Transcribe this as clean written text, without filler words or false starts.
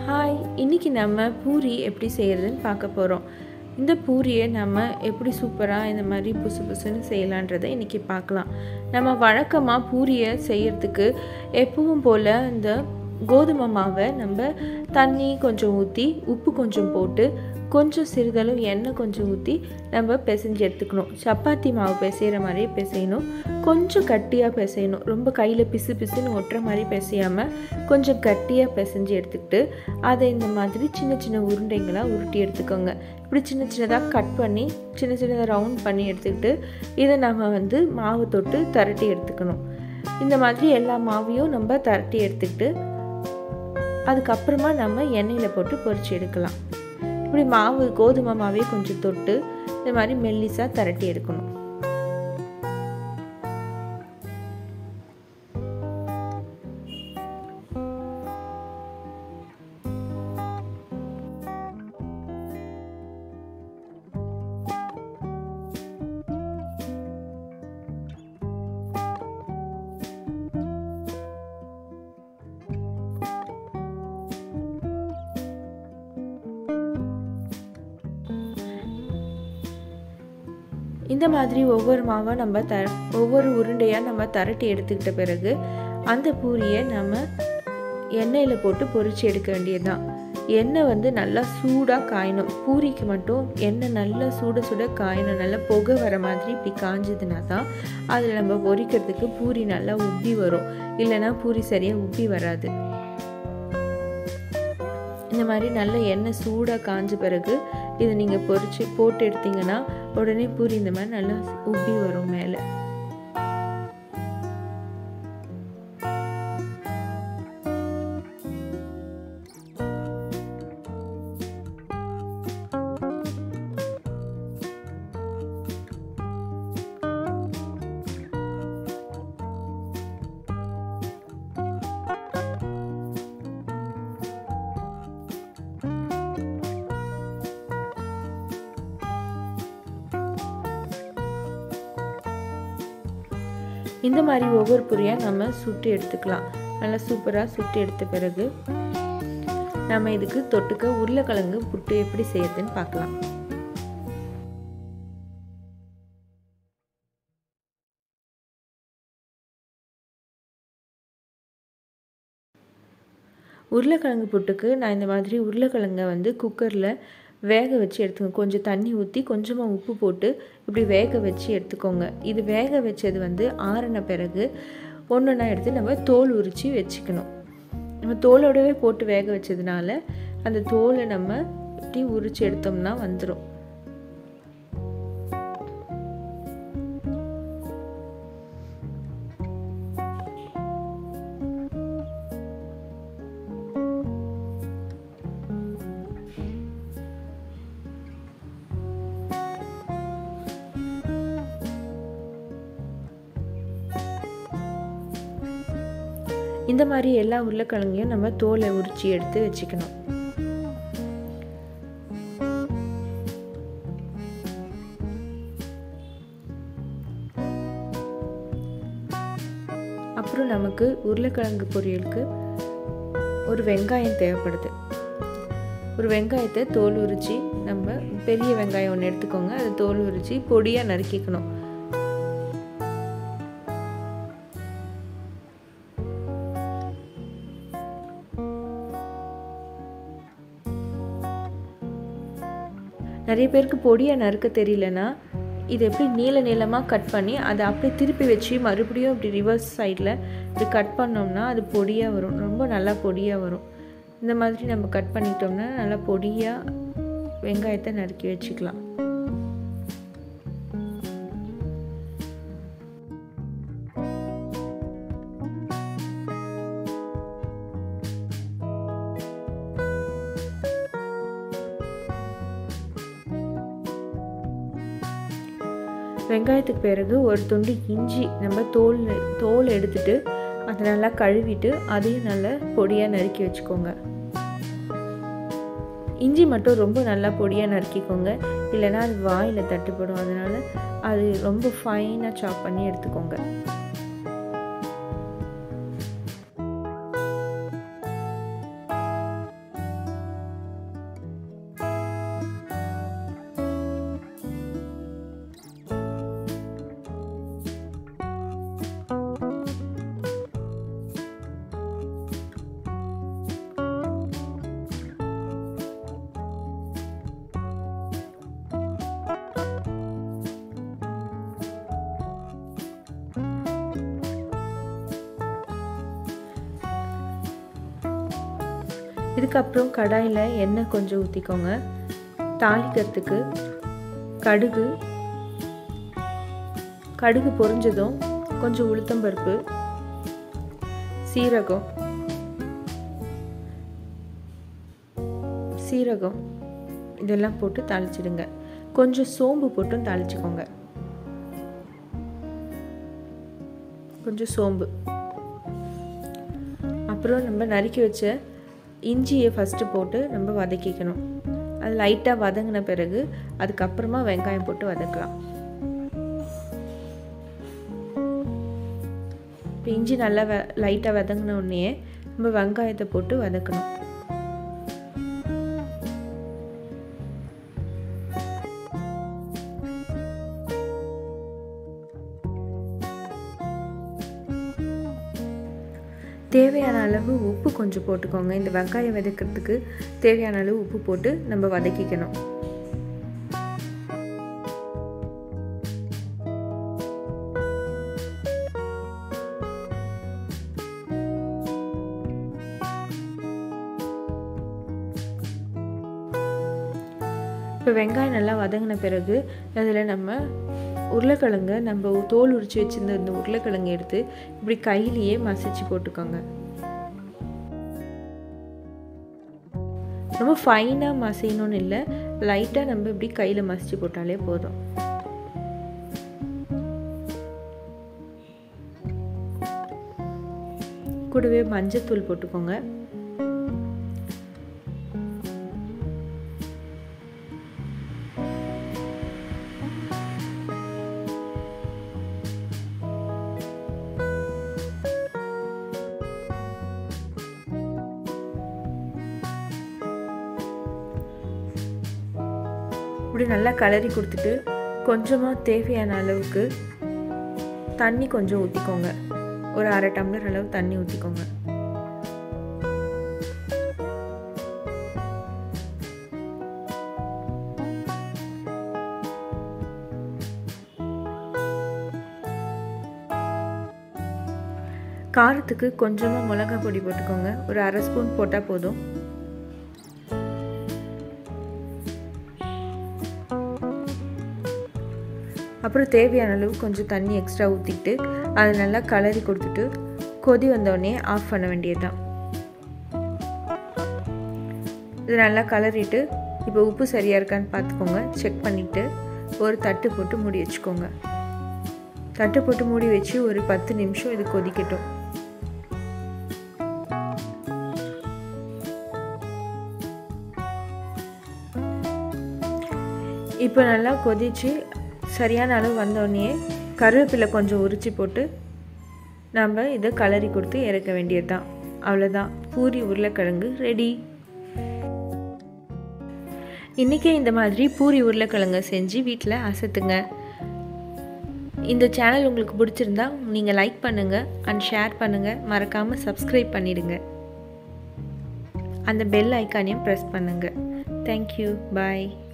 Hi, இன்றைக்கி நம்ம பூரி எப்படி செய்கிறதுன்னு பார்க்க போகிறோம். இந்த பூரியை நம்ம எப்படி சூப்பராக இந்த மாதிரி புசு புசுன்னு செய்யலான்றதை இன்றைக்கி பார்க்கலாம். நம்ம வழக்கமாக பூரியை செய்கிறதுக்கு எப்பவும் போல் இந்த கோதுமை மாவை நம்ம தண்ணி கொஞ்சம் ஊற்றி உப்பு கொஞ்சம் போட்டு கொஞ்சம் சிறிதளவு எண்ணெய் கொஞ்சம் ஊற்றி நம்ம பிசைஞ்சு எடுத்துக்கணும். சப்பாத்தி மாவு பிசைகிற மாதிரியே பிசையணும். கொஞ்சம் கட்டியாக பிசையணும். ரொம்ப கையில் பிசு பிசுன்னு ஒட்டுற மாதிரி பிசையாமல் கொஞ்சம் கட்டியாக பிசைஞ்சு எடுத்துக்கிட்டு அதை இந்த மாதிரி சின்ன சின்ன உருண்டைங்களாக உருட்டி எடுத்துக்கோங்க. இப்படி சின்ன சின்னதாக கட் பண்ணி சின்ன சின்னதாக ரவுண்ட் பண்ணி எடுத்துக்கிட்டு இதை நம்ம மாவு தொட்டு திரட்டி எடுத்துக்கணும். இந்த மாதிரி எல்லா மாவையும் நம்ம திரட்டி எடுத்துக்கிட்டு அதுக்கப்புறமா நம்ம எண்ணெயில் போட்டு பொரிச்சு எடுக்கலாம். இப்படி கோதுமை மாவே கொஞ்சம் தொட்டு இந்த மாதிரி மெல்லிசாக திரட்டி எடுக்கணும். இந்த மாதிரி ஒவ்வொரு மாவை ஒவ்வொரு உருண்டையாக நம்ம திரட்டி எடுத்துக்கிட்ட பிறகு அந்த பூரியை நம்ம எண்ணெயில் போட்டு பொரிச்சு எடுக்க வேண்டியதுதான். எண்ணெய் நல்லா சூடாக காயணும். பூரிக்கு மட்டும் எண்ணெய் நல்லா சுட காயணும். நல்லா புகை வர மாதிரி இப்படி காஞ்சதுனா தான் அதில் நம்ம பொரிக்கிறதுக்கு பூரி நல்லா உப்பி வரும். இல்லைன்னா பூரி சரியாக உப்பி வராது. இந்த மாதிரி நல்ல எண்ணெய் சூடாக காஞ்ச பிறகு இதை நீங்கள் பொரிச்சு போட்டு எடுத்தீங்கன்னா உடனே பூரி இந்த மாதிரி நல்லா உப்பி வரும் மேலே. இந்த மாதிரி ஒவ்வொரு பூரியாக நம்ம சுட்டு எடுத்துக்கலாம். நல்லா சூப்பராக சுட்டு எடுத்த பிறகு நம்ம இதுக்கு தொட்டுக்க உருளைக்கிழங்கு புட்டு எப்படி செய்யறதுன்னு பார்க்கலாம். உருளைக்கிழங்கு புட்டுக்கு நான் இந்த மாதிரி உருளைக்கிழங்கை குக்கரில் வேக வச்சு எடுத்துக்கோங்க. கொஞ்சம் தண்ணி ஊற்றி கொஞ்சமாக உப்பு போட்டு இப்படி வேக வச்சு எடுத்துக்கோங்க. இது வேக வச்சது ஆறின பிறகு ஒன்றுனா எடுத்து நம்ம தோல் உரித்து வச்சுக்கணும். நம்ம தோலோடவே போட்டு வேக வச்சதுனால அந்த தோலை நம்ம இப்படி உரித்து எடுத்தோம்னா வந்துடும். இந்த மாதிரி எல்லா உருளைக்கிழங்கையும் நம்ம தோலை உரிச்சு எடுத்து வச்சுக்கணும். அப்புறம் நமக்கு உருளைக்கிழங்கு பொரியலுக்கு ஒரு வெங்காயம் தேவைப்படுது. ஒரு வெங்காயத்தை தோல் உரிச்சு நம்ம பெரிய வெங்காயம் ஒன்று எடுத்துக்கோங்க. அதை தோல் உரிச்சு பொடியாக நறுக்கிக்கணும். நிறைய பேருக்கு பொடியாக நறுக்க தெரியலனா இது எப்படி நீளமாக கட் பண்ணி அதை அப்படியே திருப்பி வச்சு மறுபடியும் இப்படி ரிவர்ஸ் சைடில் இப்படி கட் பண்ணோம்னா அது பொடியாக வரும். ரொம்ப நல்லா பொடியாக வரும். இந்த மாதிரி நம்ம கட் பண்ணிட்டோம்னா நல்லா பொடியாக வெங்காயத்தை நறுக்கி வச்சுக்கலாம். வெங்காயத்துக்கு பிறகு ஒரு துண்டு இஞ்சி நம்ம தோல் எடுத்துட்டு அதை நல்லா கழுவிட்டு அதையும் நல்லா பொடியாக நறுக்கி வச்சுக்கோங்க. இஞ்சி மட்டும் ரொம்ப நல்லா பொடியாக நறுக்கிக்கோங்க. இல்லைன்னா அது வாயில் தட்டுப்படும். அதனால் அது ரொம்ப ஃபைனாக சாப் பண்ணி எடுத்துக்கோங்க. இதுக்கப்புறம் கடாயில் எண்ணெய் கொஞ்சம் ஊற்றிக்கோங்க. தாளிக்கிறதுக்கு கடுகு பொரிஞ்சதும் கொஞ்சம் உளுத்தம்பருப்பு, சீரகம் இதெல்லாம் போட்டு தாளிச்சிடுங்க. கொஞ்சம் சோம்பு போட்டும் தாளிச்சுக்கோங்க. கொஞ்சம் சோம்பு, அப்புறம் நம்ம நறுக்கி வச்ச இஞ்சியை ஃபஸ்ட்டு போட்டு நம்ம வதக்கிக்கணும். அது லைட்டாக வதங்கின பிறகு அதுக்கப்புறமா வெங்காயம் போட்டு வதக்கலாம். இப்போ இஞ்சி நல்லா லைட்டாக வதங்கின உடனே நம்ம வெங்காயத்தை போட்டு வதக்கணும். தேவையான அளவு உப்பு கொஞ்சம் போட்டுக்கோங்க. இந்த வெங்காயம் வதக்கிறதுக்கு தேவையான அளவு உப்பு போட்டு நம்ம வதக்கிக்கணும். இப்போ வெங்காயம் நல்லா வதங்கின பிறகு அதில் நம்ம உருளைக்கிழங்கு, நம்ம தோல் உரித்து வச்சுருந்த இந்த உருளைக்கிழங்கு எடுத்து இப்படி கையிலேயே மசிச்சு போட்டுக்கோங்க. ரொம்ப ஃபைனாக மசியணும்னு இல்லை, லைட்டாக நம்ம இப்படி கையில் மசிச்சு போட்டாலே போதும். கூடவே மஞ்சத்தூள் போட்டுக்கோங்க. இப்படி நல்லா கலரி கொடுத்துட்டு கொஞ்சமாக தேவையான அளவுக்கு தண்ணி கொஞ்சம் ஊற்றிக்கோங்க. ஒரு 1/2 டம்ளர் அளவு தண்ணி ஊற்றிக்கோங்க. காரத்துக்கு கொஞ்சமாக மிளகாய் பொடி போட்டுக்கோங்க. ஒரு 1/2 ஸ்பூன் போட்டால் போதும். அப்புறம் தேவையான அளவு கொஞ்சம் தண்ணி எக்ஸ்ட்ரா ஊற்றிட்டு அதை நல்லா கலரி கொடுத்துட்டு கொதி வந்தோடனே ஆஃப் பண்ண வேண்டியது தான். இது நல்லா கலரிட்டு இப்போ உப்பு சரியாக இருக்கான்னு பார்த்துக்கோங்க. செக் பண்ணிவிட்டு ஒரு தட்டு போட்டு மூடி வச்சுக்கோங்க. தட்டு போட்டு மூடி வச்சு ஒரு 10 நிமிஷம் இது கொதிக்கட்டும். இப்போ நல்லா கொதிச்சு சரியான அளவு வந்தோடனே கருவேப்பிலை கொஞ்சம் உரித்து போட்டு நம்ம இதை கலரி கொடுத்து இறக்க வேண்டியது தான். அவ்வளோதான், பூரி உருளைக்கிழங்கு ரெடி. இன்றைக்கே இந்த மாதிரி பூரி உருளைக்கிழங்கு செஞ்சு வீட்டில் அசத்துங்க. இந்த சேனல் உங்களுக்கு பிடிச்சிருந்தா நீங்கள் லைக் பண்ணுங்கள் அண்ட் ஷேர் பண்ணுங்கள். மறக்காமல் சப்ஸ்கிரைப் பண்ணிடுங்க. அந்த பெல் ஐக்கானையும் ப்ரெஸ் பண்ணுங்கள். தேங்க்யூ, பாய்.